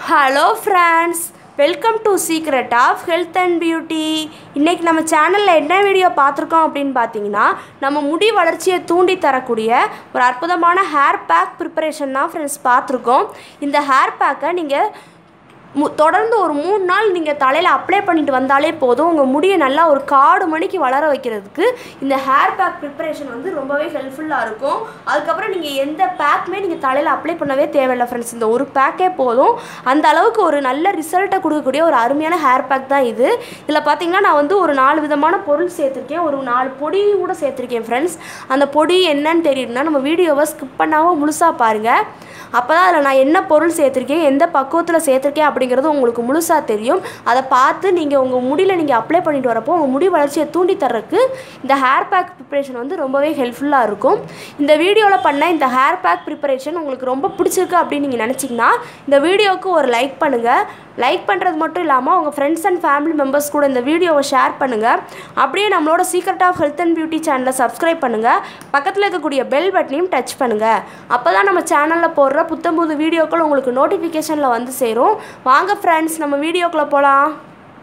Hello friends, welcome to secret of health and beauty. இன்றைக்கி நம்ம சேனலில் என்ன வீடியோ பார்த்துருக்கோம் அப்படின்னு பார்த்தீங்கன்னா, நம்ம முடி வளர்ச்சியை தூண்டி தரக்கூடிய ஒரு அற்புதமான ஹேர் பேக் ப்ரிப்பரேஷன் தான் ஃப்ரெண்ட்ஸ் பார்த்துருக்கோம். இந்த ஹேர் பேக்கை நீங்கள் தொடர்ந்து ஒரு 3 நாள் நீங்கள் தலையில் அப்ளை பண்ணிட்டு வந்தாலே போதும். உங்கள் முடியை நல்லா ஒரு காடு மணிக்கு வளர வைக்கிறதுக்கு இந்த ஹேர் பேக் ப்ரிப்பரேஷன் வந்து ரொம்பவே ஹெல்ப்ஃபுல்லாக இருக்கும். அதுக்கப்புறம் நீங்கள் எந்த பேக்குமே நீங்கள் தலையில் அப்ளை பண்ணவே தேவையில்லை ஃப்ரெண்ட்ஸ். இந்த ஒரு பேக்கே போதும். அந்த அளவுக்கு ஒரு நல்ல ரிசல்ட்டை கொடுக்கக்கூடிய ஒரு அருமையான ஹேர் பேக் தான் இது. இதில் பார்த்தீங்கன்னா நான் வந்து ஒரு 4 விதமான பொருள் சேர்த்துருக்கேன். ஒரு 4 பொடி கூட சேர்த்துருக்கேன் ஃப்ரெண்ட்ஸ். அந்த பொடி என்னன்னு தெரியுதுன்னா நம்ம வீடியோவை ஸ்கிப் பண்ணாமல் முழுசாக பாருங்கள். அப்போ தான் அதில் நான் என்ன பொருள் சேர்த்துருக்கேன், எந்த பக்குவத்தில் சேர்த்துருக்கேன் அப்படிங்கிறது உங்களுக்கு முழுசாக தெரியும். அதை பார்த்து நீங்கள் உங்கள் முடியில் நீங்கள் அப்ளை பண்ணிட்டு வரப்போ உங்கள் முடி வளர்ச்சியை தூண்டி தர்றதுக்கு இந்த ஹேர் பேக் ப்ரிப்பரேஷன் வந்து ரொம்பவே ஹெல்ப்ஃபுல்லாக இருக்கும். இந்த வீடியோவில் பண்ண இந்த ஹேர் பேக் ப்ரிப்பரேஷன் உங்களுக்கு ரொம்ப பிடிச்சிருக்கு அப்படின்னு நீங்கள் நினச்சிங்கன்னா இந்த வீடியோவுக்கு ஒரு லைக் பண்ணுங்கள். லைக் பண்ணுறது மட்டும் இல்லாமல் உங்கள் ஃப்ரெண்ட்ஸ் அண்ட் ஃபேமிலி மெம்பர்ஸ் கூட இந்த வீடியோவை ஷேர் பண்ணுங்கள். அப்படியே நம்மளோட secret of health and beauty சேனலை சப்ஸ்கிரைப் பண்ணுங்கள். பக்கத்தில் இருக்கக்கூடிய பெல் பட்டனையும் டச் பண்ணுங்கள். அப்போ தான் நம்ம சேனலில் போடுற புத்தம்புது வீடியோக்கள் உங்களுக்கு நோட்டிஃபிகேஷனில் வந்து சேரும். வாங்க ஃப்ரெண்ட்ஸ், நம்ம வீடியோக்குள்ளே போகலாம்.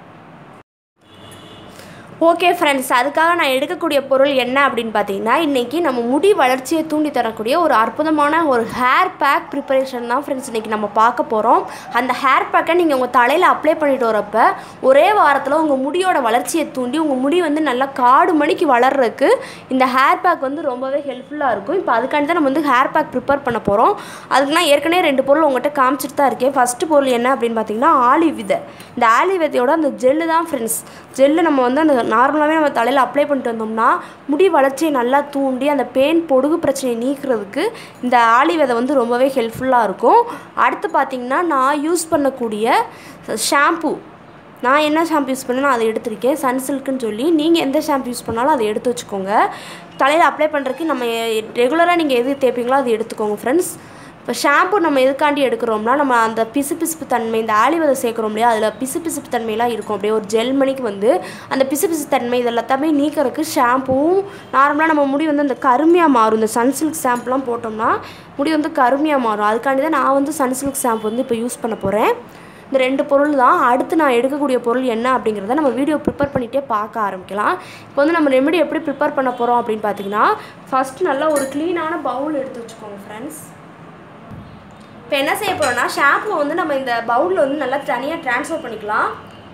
ஓகே ஃப்ரெண்ட்ஸ், அதுக்காக நான் எடுக்கக்கூடிய பொருள் என்ன அப்படின்னு பார்த்தீங்கன்னா, இன்றைக்கி நம்ம முடி வளர்ச்சியை தூண்டி தரக்கூடிய ஒரு அற்புதமான ஒரு ஹேர் பேக் ப்ரிப்பரேஷன் தான் ஃப்ரெண்ட்ஸ் இன்றைக்கி நம்ம பார்க்க போகிறோம். அந்த ஹேர் பேக்கை நீங்கள் உங்கள் தலையில் அப்ளை பண்ணிட்டு வரப்போ ஒரே வாரத்தில் உங்கள் முடியோட வளர்ச்சியை தூண்டி உங்கள் முடி வந்து நல்லா காடு மணிக்கு வளர்கிறதுக்கு இந்த ஹேர் பேக் வந்து ரொம்பவே ஹெல்ப்ஃபுல்லாக இருக்கும். இப்போ அதுக்காண்டி தான் நம்ம வந்து ஹேர் பேக் ப்ரிப்பேர் பண்ண போகிறோம். அதுக்கு நான் ஏற்கனவே 2 பொருள் உங்கள்கிட்ட காமிச்சிட்டு தான் இருக்கேன். ஃபஸ்ட்டு பொருள் என்ன அப்படின்னு பார்த்தீங்கன்னா ஆலிவ் விதை. இந்த ஆலிவ் விதையோட அந்த ஜெல்லு தான் ஃப்ரெண்ட்ஸ். ஜெல்லு நம்ம வந்து அந்த நார்மலாகவே நம்ம தலையில் அப்ளை பண்ணிட்டு வந்தோம்னா முடி வளர்ச்சியை நல்லா தூண்டி அந்த பேன் பொடுகு பிரச்சனையை நீக்கிறதுக்கு இந்த ஆலிவ் விதை வந்து ரொம்பவே ஹெல்ப்ஃபுல்லாக இருக்கும். அடுத்து பார்த்திங்கன்னா நான் யூஸ் பண்ணக்கூடிய ஷாம்பு, நான் என்ன ஷாம்பு யூஸ் பண்ணேன்னா அதை எடுத்திருக்கேன், சன்சில்க்குன்னு சொல்லி. நீங்கள் எந்த ஷாம்பு யூஸ் பண்ணாலும் அதை எடுத்து வச்சுக்கோங்க. தலையில் அப்ளை பண்ணுறதுக்கு நம்ம ரெகுலராக நீங்கள் எது தேய்ப்பீங்களோ அதை எடுத்துக்கோங்க ஃப்ரெண்ட்ஸ். இப்போ ஷாம்பு நம்ம எதுக்காண்டி எடுக்கிறோம்னா, நம்ம அந்த பிசுபிசுப்பு தன்மை, இந்த ஆலிவ் விதை சேர்க்குறோம் இல்லையா, அதில் பிசுபிசுப்பு தன்மையெல்லாம் இருக்கும். அப்படியே ஒரு ஜெல் மணிக்கு வந்து அந்த பிசுபிசு தன்மை இதெல்லாமே நீக்கிறதுக்கு ஷாம்புவும் நார்மலாக நம்ம முடி வந்து அந்த கருமையாக மாறும். இந்த சன்சில்க் ஷாம்புலாம் போட்டோம்னா முடி வந்து கருமையாக மாறும். அதுக்காண்டி தான் நான் வந்து சன்சில்க் ஷாம்பு வந்து இப்போ யூஸ் பண்ண போகிறேன். இந்த 2 பொருள் தான். அடுத்து நான் எடுக்கக்கூடிய பொருள் என்ன அப்படிங்கிறத நம்ம வீடியோ ப்ரிப்பேர் பண்ணிகிட்டே பார்க்க ஆரம்பிக்கலாம். இப்போ வந்து நம்ம ரெமெடி எப்படி ப்ரிப்பேர் பண்ண போகிறோம் அப்படின்னு பார்த்தீங்கன்னா, ஃபஸ்ட்டு நல்லா ஒரு க்ளீனான பவுல் எடுத்து வச்சுக்கோங்க ஃப்ரெண்ட்ஸ். இப்போ என்ன செய்ய போகிறோம்னா, ஷாம்பு வந்து நம்ம இந்த பவுலில் வந்து நல்லா தனியாக ட்ரான்ஸ்ஃபர் பண்ணிக்கலாம்.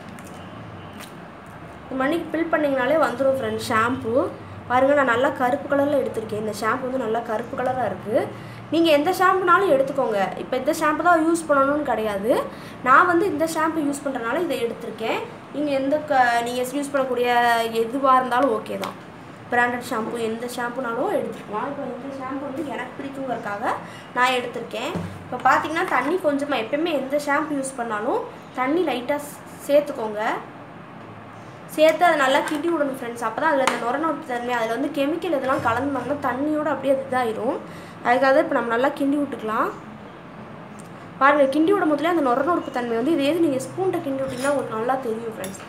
இந்த மணிக்கு ஃபில் பண்ணிங்கனாலே வந்துடும் ஃப்ரெண்ட்ஸ் ஷாம்பு. பாருங்கள், நான் நல்லா கருப்பு கலரில் எடுத்திருக்கேன். இந்த ஷாம்பு வந்து நல்லா கருப்பு கலராக இருக்குது. நீங்கள் எந்த ஷாம்புனாலும் எடுத்துக்கோங்க. இப்போ இந்த ஷாம்பு தான் யூஸ் பண்ணணும்னு கிடையாது. நான் வந்து இந்த ஷாம்பு யூஸ் பண்ணுறதுனால இதை எடுத்திருக்கேன். நீங்கள் நீங்கள் யூஸ் பண்ணக்கூடிய எதுவாக இருந்தாலும் ஓகே தான். பிராண்டட் ஷாம்பு எந்த ஷாம்புனாலும் எடுத்துக்கலாம். இப்போ இந்த ஷாம்பு வந்து எனக்கு பிடிக்குங்கிறதுக்காக நான் எடுத்திருக்கேன். இப்போ பார்த்தீங்கன்னா தண்ணி கொஞ்சமாக, எப்போயுமே எந்த ஷாம்பு யூஸ் பண்ணாலும் தண்ணி லைட்டாக சேர்த்துக்கோங்க. சேர்த்து அதை நல்லா கிண்டி விடணும் ஃப்ரெண்ட்ஸ். அப்போ தான் அதில் இந்த நுரநொட்டு தன்மை, அதில் வந்து கெமிக்கல் இதெல்லாம் கலந்துனாங்கன்னா தண்ணியோடு அப்படியே அது இதாகிடும். அதுக்காக இப்போ நம்ம நல்லா கிண்டி விட்டுக்கலாம். பாருங்கள், கிண்டி விடும் போதுலேயே அந்த நுரநொறுப்பு தன்மை வந்து இதே நீங்கள் ஸ்பூன்கிட்ட கிண்டி விட்டிங்கன்னா உங்களுக்கு நல்லா தெரியும் ஃப்ரெண்ட்ஸ்.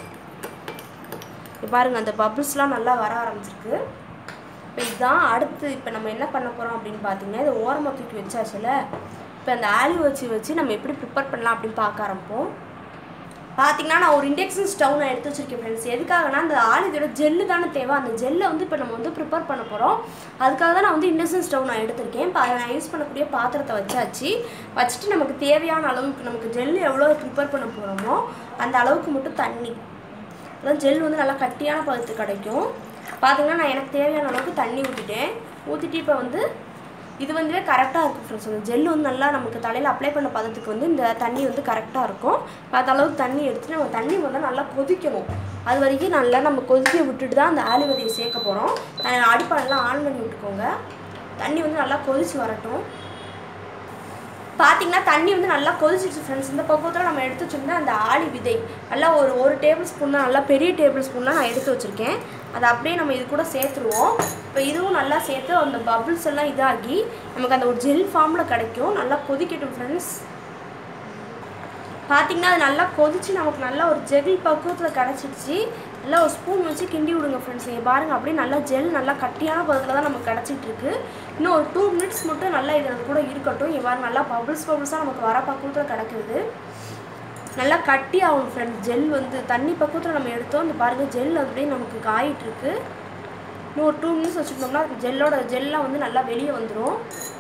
இப்போ பாருங்கள், அந்த பபிள்ஸ்லாம் நல்லா வர ஆரம்பிச்சிருக்கு. இப்போ இதுதான் அடுத்து. இப்போ நம்ம என்ன பண்ண போகிறோம் அப்படின்னு பார்த்தீங்கன்னா, இதை ஓரமாக தூக்கி வச்சாச்சுல, இப்போ அந்த ஆலிவ் வச்சு நம்ம எப்படி ப்ரிப்பேர் பண்ணலாம் அப்படின்னு பார்க்க ஆரம்பிப்போம். பார்த்தீங்கன்னா நான் ஒரு இண்டக்ஷன் ஸ்டவ் நான் எடுத்து வச்சுருக்கேன் ஃப்ரெண்ட்ஸ். எதுக்காகனா அந்த ஆலிவோட ஜெல்லு தானே தேவை. அந்த ஜெல்லை வந்து இப்போ நம்ம வந்து ப்ரிப்பேர் பண்ண போகிறோம். அதுக்காக தான் நான் வந்து இண்டக்ஷன் ஸ்டவ் நான் எடுத்திருக்கேன். இப்போ அதை நான் யூஸ் பண்ணக்கூடிய பாத்திரத்தை வச்சுட்டு நமக்கு தேவையான அளவுக்கு, நமக்கு ஜெல்லு எவ்வளோ ப்ரிப்பேர் பண்ண போகிறோமோ அந்த அளவுக்கு மட்டும் தண்ணி, அதான் ஜெல் வந்து நல்லா கட்டியான பதத்து கிடைக்கும். பார்த்திங்கன்னா நான் எனக்கு தேவையான அளவுக்கு தண்ணி ஊற்றிட்டு இப்போ வந்து இது வந்து கரெக்டாக இருக்கும் ஃப்ரெண்ட்ஸ். அந்த ஜெல் வந்து நல்லா நமக்கு தலையில் அப்ளை பண்ண பதத்துக்கு வந்து இந்த தண்ணி வந்து கரெக்டாக இருக்கும். பார்த்த அளவுக்கு தண்ணி எடுத்துகிட்டு நம்ம தண்ணி வந்து நல்லா கொதிக்கணும். அது வரைக்கும் நல்லா நம்ம கொதிக்க விட்டுட்டு தான் அந்த ஆலிவ் விதையை சேர்க்க போகிறோம். அடுப்பெல்லாம் ஆன் பண்ணி விட்டுக்கோங்க. தண்ணி வந்து நல்லா கொதிச்சு வரட்டும். பார்த்திங்கன்னா தண்ணி வந்து நல்லா கொதிச்சிடுச்சு ஃப்ரெண்ட்ஸ். இந்த பக்கத்தில் நம்ம எடுத்து வச்சுருந்தா அந்த ஆலிவ் விதை நல்லா ஒரு டேபிள் ஸ்பூன் தான், நல்லா பெரிய டேபிள் ஸ்பூன்லாம் நான் எடுத்து வச்சுருக்கேன். அதை அப்படியே நம்ம இது கூட சேர்த்துருவோம். இப்போ இதுவும் நல்லா சேர்த்து அந்த பபிள்ஸ் எல்லாம் இதாகி நமக்கு அந்த ஒரு ஜெல் ஃபார்மில் கிடைக்கும். நல்லா கொதிக்கட்டும் ஃப்ரெண்ட்ஸ். பார்த்திங்கன்னா அது நல்லா கொதித்து நமக்கு நல்லா ஒரு ஜெல் பக்குவத்தில் கிடச்சிடுச்சு. நல்லா ஒரு ஸ்பூன் வச்சு கிண்டி விடுங்க ஃப்ரெண்ட்ஸ். இங்கே பாருங்கள் அப்படியே நல்லா ஜெல் நல்லா கட்டியான பதத்தில் தான் நமக்கு கிடச்சிட்ருக்கு. இன்னும் ஒரு 2 மினிட்ஸ் மட்டும் நல்லா இது கூட இருக்கட்டும். இங்கே பாருங்கள் நல்லா பபுள்ஸாக நமக்கு வர பக்குவத்தில் கிடக்குது. நல்லா கட்டி ஆகும் ஃப்ரெண்ட்ஸ். ஜெல் வந்து தண்ணி பக்குவத்தில் நம்ம எடுத்தோம். இந்த பாருங்கள் ஜெல் அப்படியே நமக்கு காயிட்ருக்கு. இன்னும் ஒரு 2 மினிட்ஸ் வச்சுக்கிட்டோம்னா ஜெல்லாம் வந்து நல்லா வெளியே வந்துடும்.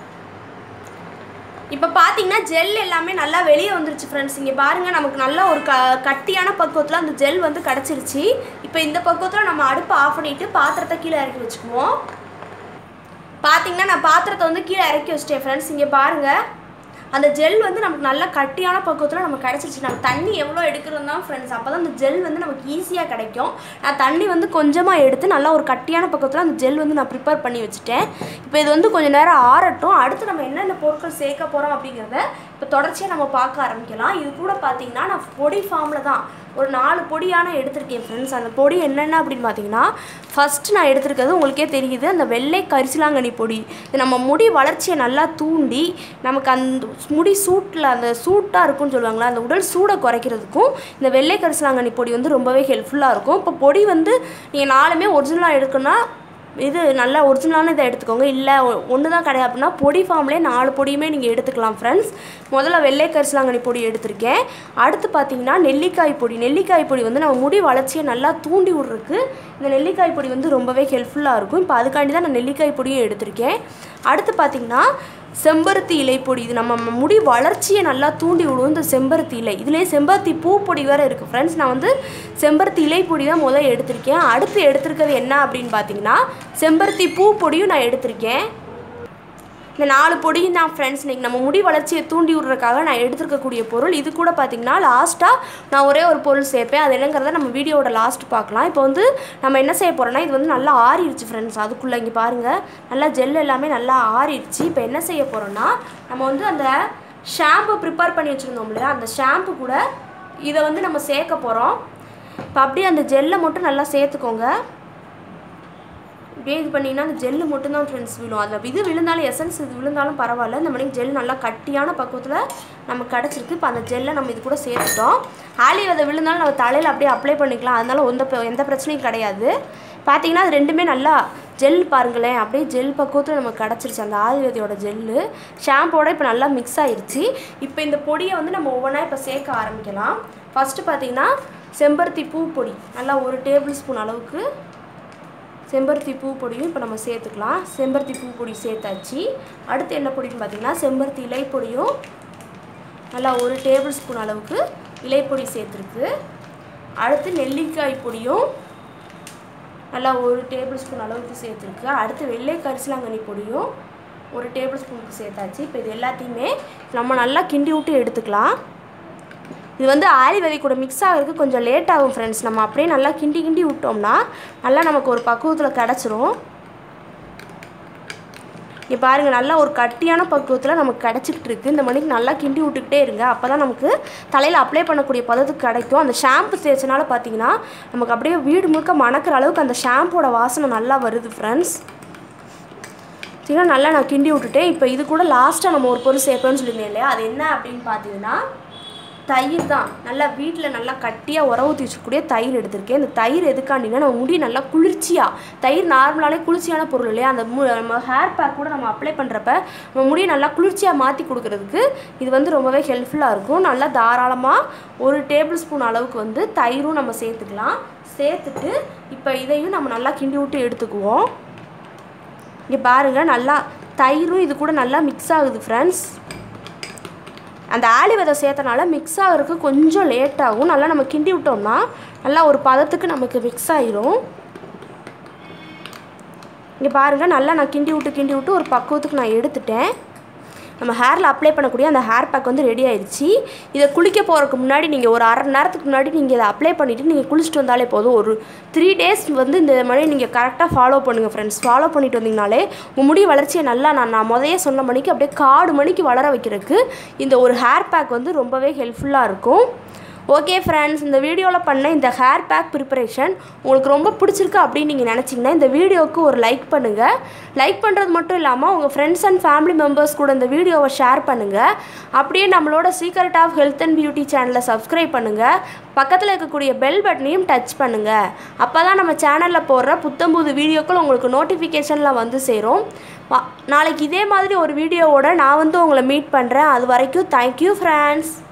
இப்போ பார்த்தீங்கன்னா ஜெல் எல்லாமே நல்லா வெளியே வந்துருச்சு ஃப்ரெண்ட்ஸ். இங்கே பாருங்கள் நமக்கு நல்லா ஒரு கட்டியான பக்குவத்தில் அந்த ஜெல் வந்து கிடச்சிருச்சு. இப்போ இந்த பக்குவத்தில் நம்ம அடுப்பை ஆஃப் பண்ணிவிட்டு பாத்திரத்தை கீழே இறக்கி வச்சுக்குவோம். பார்த்தீங்கன்னா நான் பாத்திரத்தை வந்து கீழே இறக்கி வச்சிட்டேன் ஃப்ரெண்ட்ஸ். இங்கே பாருங்கள் அந்த ஜெல் வந்து நமக்கு நல்லா கட்டியான பக்குவத்தில் நமக்கு கிடச்சிருச்சு. நம்ம தண்ணி எவ்வளோ எடுக்கிறது தான் ஃப்ரெண்ட்ஸ், அப்போ தான் அந்த ஜெல் வந்து நமக்கு ஈஸியாக கிடைக்கும். நான் தண்ணி வந்து கொஞ்சமாக எடுத்து நல்லா ஒரு கட்டியான பக்குவத்தில் அந்த ஜெல் வந்து நான் ப்ரிப்பேர் பண்ணி வச்சுட்டேன். இப்போ இது வந்து கொஞ்சம் நேரம் ஆறட்டும். அடுத்து நம்ம என்னென்ன பொருட்கள் சேர்க்க போகிறோம் அப்படிங்கிறத இப்போ தொடர்ச்சியாக நம்ம பார்க்க ஆரம்பிக்கலாம். இது கூட பார்த்திங்கன்னா நான் பொடி ஃபார்மில் தான் ஒரு 4 பொடியான எடுத்திருக்கேன் ஃப்ரெண்ட்ஸ். அந்த பொடி என்னென்ன அப்படின்னு பார்த்தீங்கன்னா, ஃபஸ்ட்டு நான் எடுத்துருக்கிறது உங்களுக்கே தெரியுது, அந்த வெள்ளை கரிசலாங்கண்ணி பொடி. இது நம்ம முடி வளர்ச்சியை நல்லா தூண்டி நமக்கு அந்த முடி அந்த சூட்டாக இருக்குன்னு சொல்லுவாங்களா, அந்த உடல் சூடை குறைக்கிறதுக்கும் இந்த வெள்ளை கரிசலாங்கண்ணி பொடி வந்து ரொம்பவே ஹெல்ப்ஃபுல்லாக இருக்கும். இப்போ பொடி வந்து நீங்கள் 4மே ஒரிஜினலாக எடுக்கணும்னா இது நல்லா ஒரிஜினலான இதை எடுத்துக்கோங்க. இல்லை ஒன்று தான் கிடையாது அப்படின்னா பொடி ஃபார்ம்லேயே 4 பொடியுமே நீங்கள் எடுத்துக்கலாம் ஃப்ரெண்ட்ஸ். முதல்ல வெள்ளை கரிசலாங்கண்ணி பொடி எடுத்திருக்கேன். அடுத்து பார்த்தீங்கன்னா நெல்லிக்காய் பொடி வந்து நம்ம முடி வளர்ச்சியை நல்லா தூண்டி விட்றதுக்கு இந்த நெல்லிக்காய் பொடி வந்து ரொம்பவே ஹெல்ப்ஃபுல்லாக இருக்கும். இப்போ அதுக்காண்டி தான் நான் நெல்லிக்காய் பொடியும் எடுத்திருக்கேன். அடுத்து பார்த்திங்கன்னா செம்பருத்தி இலை பொடி. இது நம்ம முடி வளர்ச்சியை நல்லா தூண்டி விடுவோம் இந்த செம்பருத்தி இலை. இதுலேயே செம்பருத்தி பூ பொடி வேறு இருக்குது ஃப்ரெண்ட்ஸ். நான் வந்து செம்பருத்தி இலை பொடி தான் முதல்ல எடுத்திருக்கேன். அடுத்து எடுத்திருக்கிறது என்ன அப்படின்னு பார்த்தீங்கன்னா செம்பருத்தி பூ பொடியும் நான் எடுத்திருக்கேன். இந்த 4 பொடியும் தான் ஃப்ரெண்ட்ஸ் இன்றைக்கி நம்ம முடி வளர்ச்சியை தூண்டி விடுறதுக்காக நான் எடுத்துருக்கக்கூடிய பொருள். இது கூட பார்த்திங்கன்னா லாஸ்ட்டாக நான் ஒரே ஒரு பொருள் சேர்ப்பேன். அது என்னங்கிறத நம்ம வீடியோவோட லாஸ்ட் பார்க்கலாம். இப்போ வந்து நம்ம என்ன செய்ய போகிறோம்னா, இது வந்து நல்லா ஆறிடுச்சு ஃப்ரெண்ட்ஸ். அதுக்குள்ளே இங்கே பாருங்கள் நல்லா ஜெல் எல்லாமே நல்லா ஆறிடுச்சு. இப்போ என்ன செய்ய போகிறோம்னா, நம்ம வந்து அந்த ஷாம்பு ப்ரிப்பேர் பண்ணி வச்சுருந்தோம் இல்லையா, அந்த ஷாம்பு கூட இதை வந்து நம்ம சேர்க்க போகிறோம். இப்போ அப்படியே அந்த ஜெல்லை மட்டும் நல்லா சேர்த்துக்கோங்க. இப்படியே இது பண்ணிங்கன்னா அந்த ஜெல்லு மட்டும்தான் ஃப்ரெண்ட்ஸ் விழும். அதில் இது விழுந்தாலும் எசன்ஸ் இது விழுந்தாலும் பரவாயில்ல. இந்த மாதிரி ஜெல் நல்லா கட்டியான பக்குவத்தில் நமக்கு கிடச்சிருக்கு. இப்போ அந்த ஜெல்லை நம்ம இது கூட சேர்த்துட்டோம். ஆலி விதை விழுந்தாலும் நம்ம தலையில் அப்படியே அப்ளை பண்ணிக்கலாம். அதனால எந்த பிரச்சனையும் கிடையாது. பார்த்திங்கன்னா அது ரெண்டுமே நல்லா ஜெல் பாருங்களேன், அப்படியே ஜெல் பக்குவத்தில் நமக்கு கிடச்சிருச்சு. அந்த ஆலி விதையோட ஜெல்லு ஷாம்போட இப்போ நல்லா மிக்ஸ் ஆகிடுச்சு. இப்போ இந்த பொடியை வந்து நம்ம ஒவ்வொன்றா இப்போ சேர்க்க ஆரம்பிக்கலாம். ஃபஸ்ட்டு பார்த்திங்கன்னா செம்பருத்தி பூ பொடி நல்லா 1 டேபிள் ஸ்பூன் அளவுக்கு செம்பருத்தி பூ பொடியும் இப்போ நம்ம சேர்த்துக்கலாம். செம்பருத்தி பூ பொடி சேர்த்தாச்சு. அடுத்து என்ன பொடின்னு பார்த்திங்கன்னா செம்பருத்தி இலை பொடியும் நல்லா 1 டேபிள் ஸ்பூன் அளவுக்கு இலைப்பொடி சேர்த்துருக்கு. அடுத்து நெல்லிக்காய் பொடியும் நல்லா 1 டேபிள் ஸ்பூன் அளவுக்கு சேர்த்துருக்கு. அடுத்து வெள்ளை கரிசலாங்கண்ணி பொடியும் 1 டேபிள் ஸ்பூனுக்கு சேர்த்தாச்சு. இப்போ இது எல்லாத்தையுமே நம்ம நல்லா கிண்டி விட்டு எடுத்துக்கலாம். இது வந்து ஆலி விதை கூட மிக்ஸ் ஆகிறதுக்கு கொஞ்சம் லேட் ஆகும் ஃப்ரெண்ட்ஸ். நம்ம அப்படியே நல்லா கிண்டி விட்டோம்னா நல்லா நமக்கு ஒரு பக்குவத்தில் கிடச்சிரும். இங்கே பாருங்கள் நல்லா ஒரு கட்டியான பக்குவத்தில் நமக்கு கிடச்சிக்கிட்டு இருக்குது. இந்த மணிக்கு நல்லா கிண்டி விட்டுக்கிட்டே இருங்க. அப்போ தான் நமக்கு தலையில் அப்ளை பண்ணக்கூடிய பதத்துக்கு கிடைக்கும். அந்த ஷாம்பு தேய்ச்சனால பார்த்திங்கன்னா நமக்கு அப்படியே வீடு முழுக்க மணக்கிற அளவுக்கு அந்த ஷாம்போட வாசனை நல்லா வருது ஃப்ரெண்ட்ஸ். சரிங்களா, நல்லா நான் கிண்டி விட்டுட்டேன். இப்போ இது கூட லாஸ்ட்டாக நம்ம ஒரு பொருள் சேர்ப்போம்னு சொல்லியிருந்தேன் இல்லையா, அது என்ன அப்படின்னு பார்த்தீங்கன்னா தயிர் தான். நல்லா வீட்டில் நல்லா கட்டியாக உர ஊற்றி வச்சுக்கூடிய தயிர் எடுத்திருக்கேன். இந்த தயிர் எதுக்காண்டிங்கன்னா நம்ம முடி நல்லா குளிர்ச்சியாக, தயிர் நார்மலாலே குளிர்ச்சியான பொருள் இல்லையா, அந்த நம்ம ஹேர் பேக் கூட நம்ம அப்ளை பண்ணுறப்ப நம்ம முடியை நல்லா குளிர்ச்சியாக மாற்றி கொடுக்குறதுக்கு இது வந்து ரொம்பவே ஹெல்ப்ஃபுல்லாக இருக்கும். நல்லா தாராளமாக 1 டேபிள் ஸ்பூன் அளவுக்கு வந்து தயிரும் நம்ம சேர்த்துக்கலாம். சேர்த்துட்டு இப்போ இதையும் நம்ம நல்லா கிண்டி விட்டு எடுத்துக்குவோம். இங்கே பாருங்கள் நல்லா தயிரும் இது கூட நல்லா மிக்ஸ் ஆகுது ஃப்ரெண்ட்ஸ். அந்த ஆலி விதை சேர்த்தனால மிக்ஸ் ஆகிறதுக்கு கொஞ்சம் லேட் ஆகும். நல்லா நம்ம கிண்டி விட்டோம்னா நல்லா ஒரு பதத்துக்கு நமக்கு மிக்ஸ் ஆகிரும். இங்கே பாருங்கள் நல்லா நான் கிண்டி விட்டு ஒரு பக்குவத்துக்கு நான் எடுத்துட்டேன். நம்ம ஹேரில் அப்ளை பண்ணக்கூடிய அந்த ஹேர் பேக் வந்து ரெடி ஆயிடுச்சு. இதை குளிக்க போகிறதுக்கு முன்னாடி நீங்கள் ஒரு அரை நேரத்துக்கு முன்னாடி நீங்கள் இதை அப்ளை பண்ணிவிட்டு நீங்கள் குளிச்சுட்டு வந்தாலே போதும். ஒரு 3 டேஸ் வந்து இந்த மாதிரி நீங்கள் கரெக்டாக ஃபாலோ பண்ணுங்கள் ஃப்ரெண்ட்ஸ். ஃபாலோ பண்ணிட்டு வந்தீங்கனாலே உங்கள் முடி வளர்ச்சியை நல்லா நான் முதல்ல சொன்ன மணிக்கு அப்படியே காடு மணிக்கு வளர வைக்கிறதுக்கு இந்த ஒரு ஹேர் பேக் வந்து ரொம்பவே ஹெல்ப்ஃபுல்லாக இருக்கும். ஓகே ஃப்ரெண்ட்ஸ், இந்த வீடியோவில் பண்ண இந்த ஹேர் பேக் ப்ரிப்பரேஷன் உங்களுக்கு ரொம்ப பிடிச்சிருக்கு அப்படின்னு நீங்கள் நினச்சிங்கன்னா இந்த வீடியோவுக்கு ஒரு லைக் பண்ணுங்கள். லைக் பண்ணுறது மட்டும் இல்லாமல் உங்கள் ஃப்ரெண்ட்ஸ் அண்ட் ஃபேமிலி மெம்பர்ஸ் கூட இந்த வீடியோவை ஷேர் பண்ணுங்கள். அப்படியே நம்மளோட secret of health and beauty சேனலை சப்ஸ்கிரைப் பண்ணுங்கள். பக்கத்தில் இருக்கக்கூடிய பெல் பட்டனையும் டச் பண்ணுங்கள். அப்போ தான் நம்ம சேனலில் போடுற புத்தம்புது வீடியோக்கள் உங்களுக்கு நோட்டிஃபிகேஷனில் வந்து சேரும். நாளைக்கு இதே மாதிரி ஒரு வீடியோவோட நான் வந்து உங்களை மீட் பண்ணுறேன். அது வரைக்கும் தேங்க்யூ ஃப்ரெண்ட்ஸ்.